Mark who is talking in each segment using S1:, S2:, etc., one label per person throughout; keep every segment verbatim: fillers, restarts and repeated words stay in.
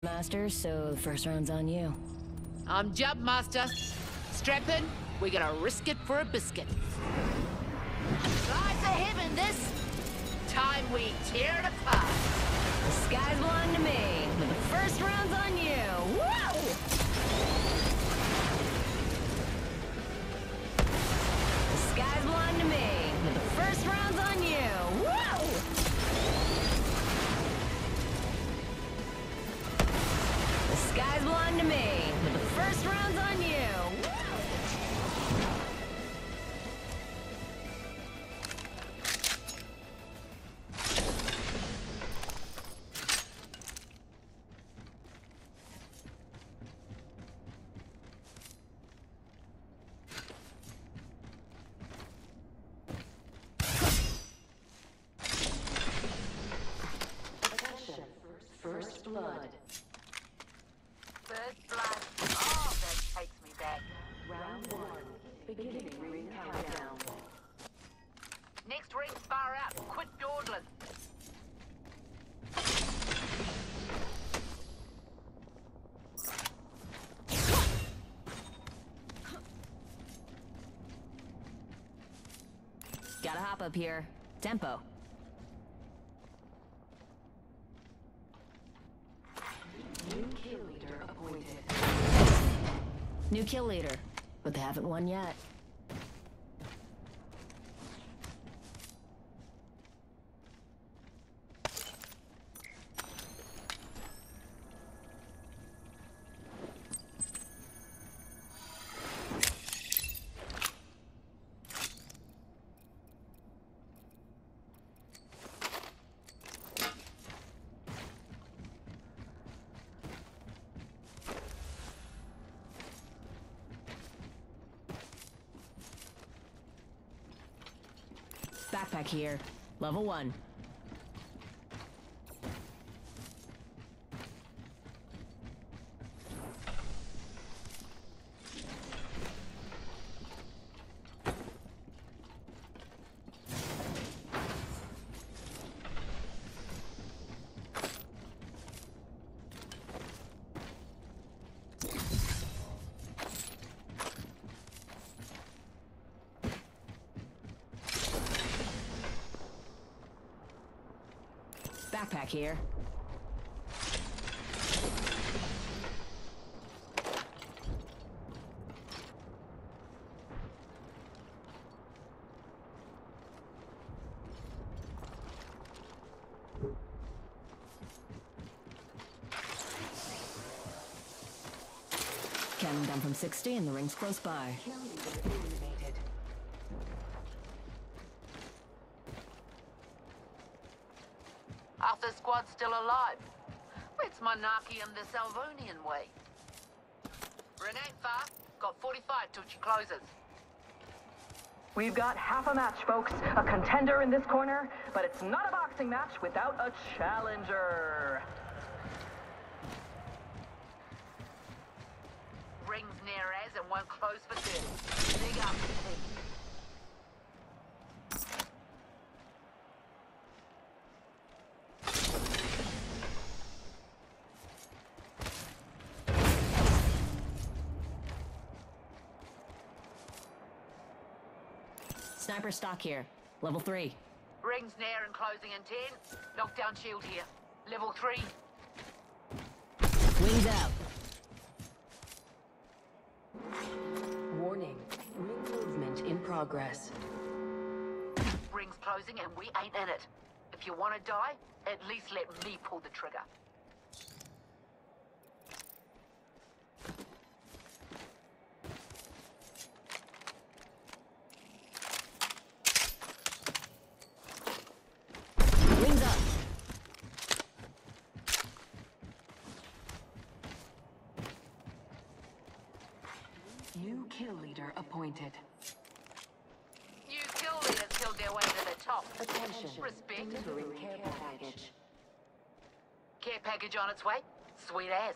S1: Master, so the first round's on you.
S2: I'm Jump Master. Strap in, we're gonna risk it for a biscuit. Slides of heaven, this time we tear it apart.
S1: The skies belong to me, but the first round's on you. Whoa! The skies belong to me, but the first round's on you. Whoa! The skies belong to me, but the first round's on you. First blood.
S2: First blood. Oh, that takes me back.
S1: Round one. Beginning ring countdown.
S2: Next ring, far out. Quit dawdling.
S1: Gotta hop up here. Tempo. New kill leader appointed. New kill leader, but they haven't won yet. Backpack here. Level one. Backpack here. Counting down from sixty and the ring's close by.
S2: Half the squad's still alive. It's monarchy in the Salvonian way. Renee far. Got forty-five till she closes.
S3: We've got half a match, folks. A contender in this corner, but it's not a boxing match without a challenger.
S2: Rings near as and won't close for thirty. Big up, team.
S1: Sniper stock here. Level three.
S2: Rings near and closing in ten. Knockdown shield here. Level three.
S1: Wings out.
S4: Warning. Ring movement in progress.
S2: Rings closing and we ain't in it. If you want to die, at least let me pull the trigger.
S1: Wings up.
S4: New kill leader appointed.
S2: You kill leaders killed their way to the top.
S4: Attention.
S2: Respect.
S4: Delivering care package.
S2: Care package on its way. Sweet as.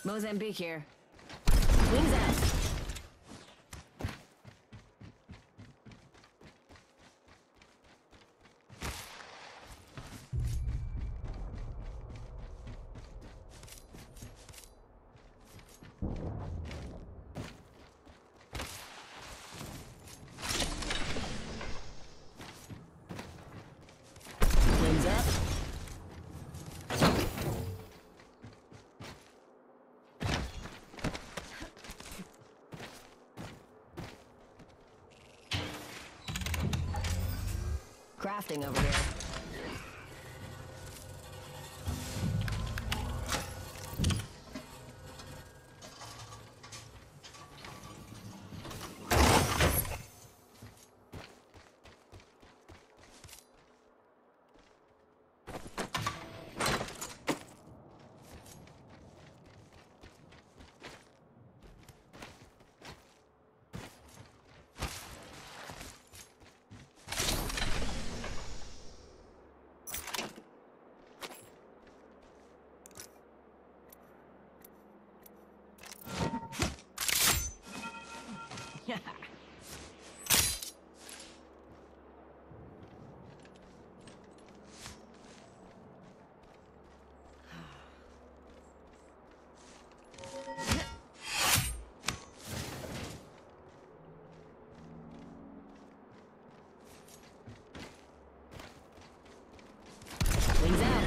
S1: Mozambique here. Wings out. Wings up. Crafting over here. Wings out.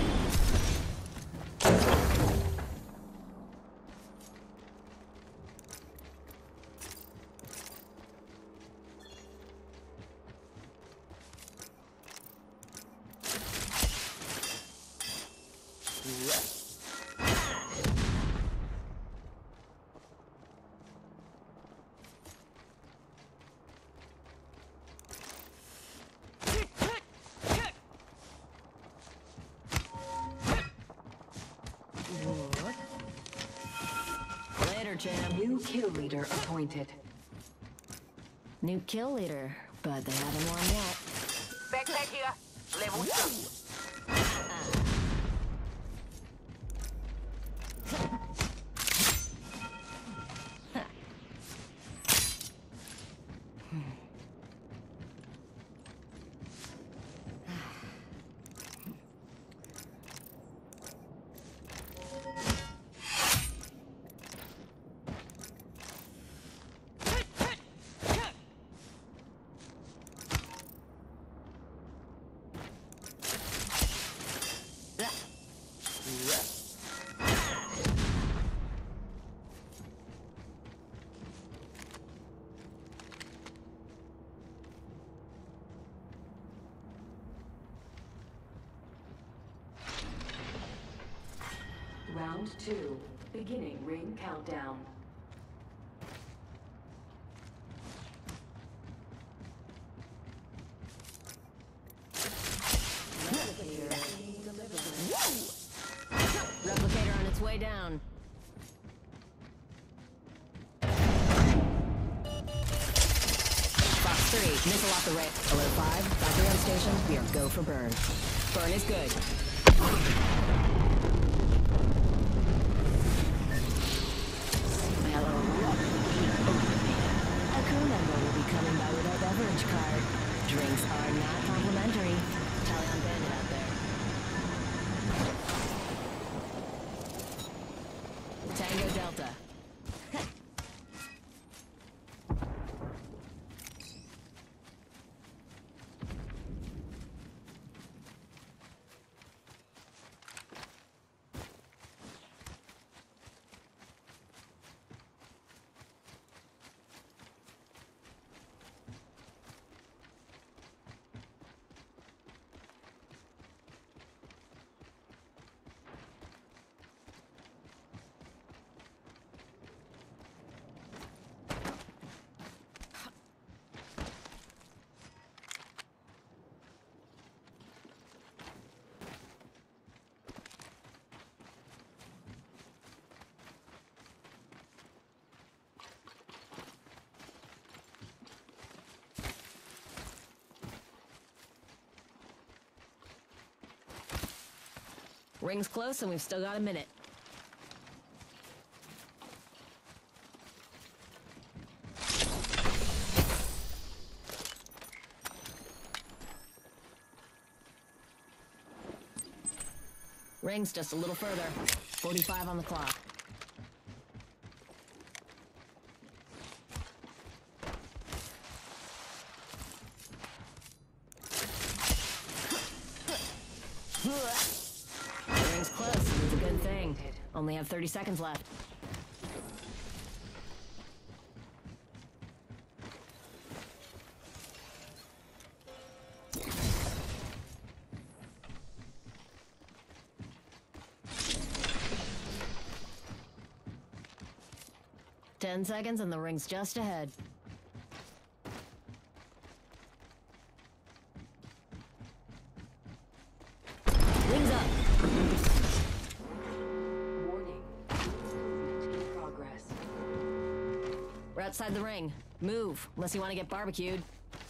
S1: Later, champ.
S4: New kill leader appointed.
S1: New kill leader, but they haven't won yet.
S2: Backpack here. Level two.
S4: Round two. Beginning ring countdown. Replicator being delivered.
S1: Replicator on its way down. Fox three, missile off the rail. Alert five, Valkyrie on station. We are go for burn. Burn is good. A crew member will be coming by with our beverage card. Drinks are not complimentary. Talion Bandit out there. Tango Delta. Ring's close and we've still got a minute. Ring's just a little further. forty-five on the clock. The ring's close. It's a good thing. Only have thirty seconds left. Ten seconds and the ring's just ahead. Ring's up.
S4: Warning. In progress.
S1: We're outside the ring. Move, unless you want to get barbecued.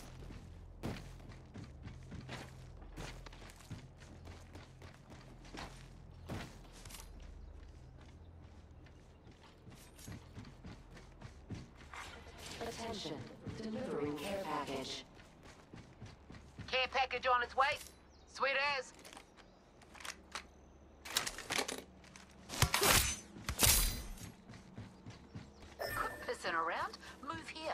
S4: Attention. Delivering care package.
S2: Care package on its way. Sweet as. Quit pissing around. Move here.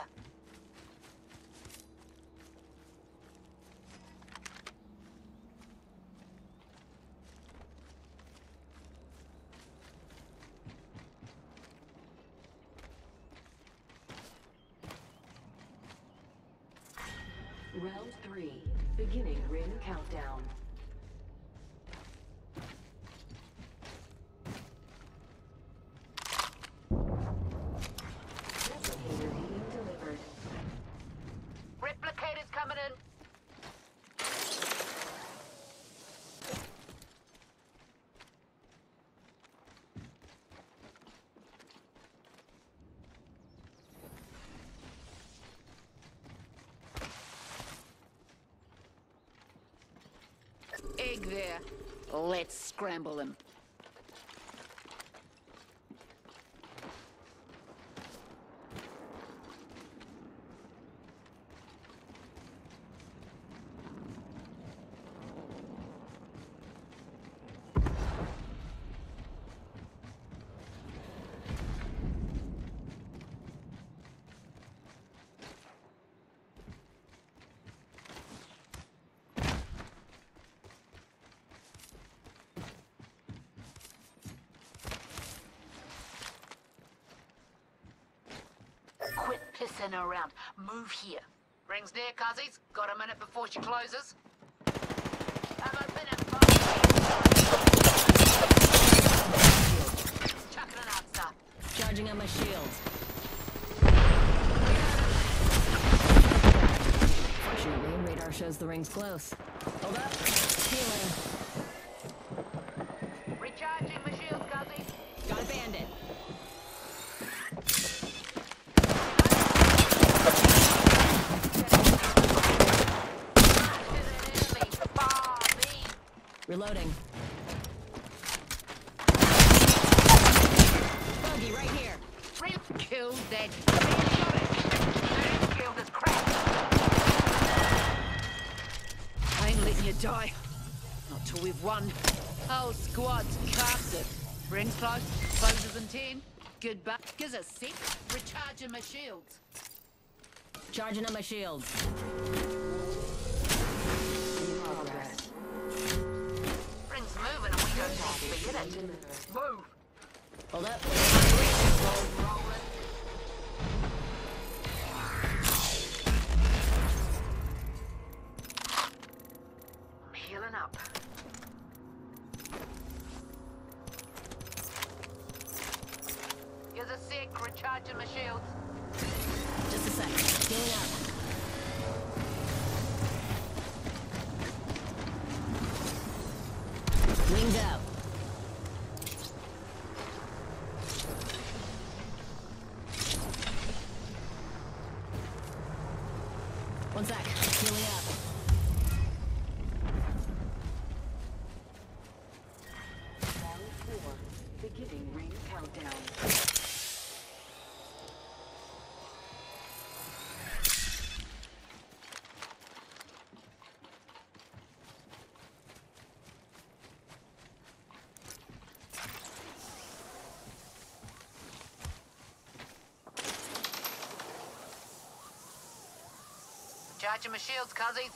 S4: Round three. Beginning ring countdown. Replicator being delivered.
S2: Replicators coming in. Egg there. Let's scramble him. Quit pissing around. Move here. Ring's near, cuzzies. Got a minute before she closes. I'm open at five. Chucking it out, sir.
S1: Charging on my shield. Fortunately, radar shows the ring's close. Hold up. Healing.
S2: Recharging my shields, cuzzies.
S1: Got a bandit. Reloading. Buggy right here.
S2: Real killed that. Killed this crap. I ain't letting you die. Not till we've won. Whole squad's casted. Rings close. Closes in ten. Good butt. Gives a sec. Recharging my shields.
S1: Charging on my shield.
S4: In progress.
S2: Rings moving and we don't have to be in it. Move.
S1: Hold up.
S2: Roll, rolling. I'm healing up. Here's a sec. Recharging my shields.
S1: Just a sec. Healing up. Wings out. One sec. Healing up.
S4: Round four. Beginning ring countdown.
S2: Charging my shields, cuzzies.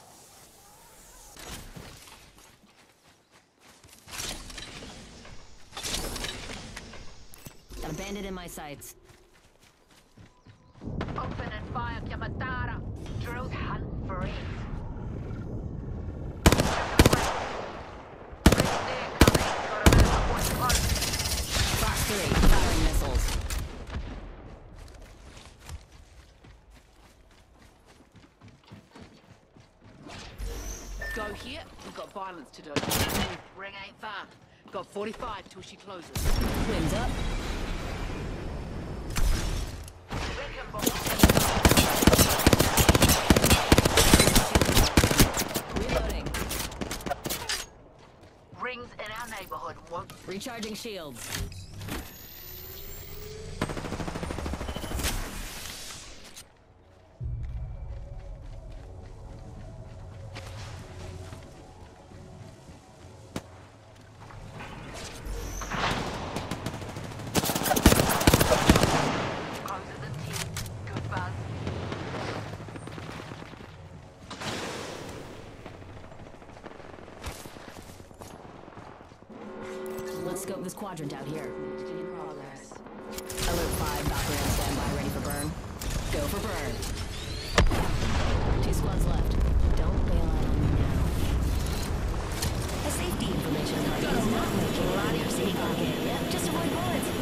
S1: Got a bandit in my sights.
S2: Open and fire, Kamatara. Drills hunt for it.
S1: Fox three, firing missiles.
S2: Go here, we've got violence to do. Ring ain't far. Got forty-five till she closes.
S1: Wings up. Reloading.
S2: Rings in our neighborhood won't.
S1: Recharging shields. Let's scope this quadrant out here.
S4: In progress.
S1: Alert five, Valkyrie on standby, ready for burn. Go for burn. Two squads left. Don't bail out on me now. A safety information card is not making a lot of your city pocket. Yep, just avoid bullets.